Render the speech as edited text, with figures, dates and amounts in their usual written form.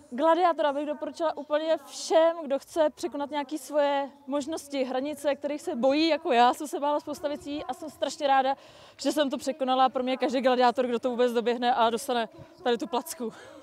Gladiátora bych doporučila úplně všem, kdo chce překonat nějaké svoje možnosti, hranice, kterých se bojí, jako já jsem se bála spousta věcí a jsem strašně ráda, že jsem to překonala. Pro mě každý gladiátor, kdo to vůbec doběhne a dostane tady tu placku.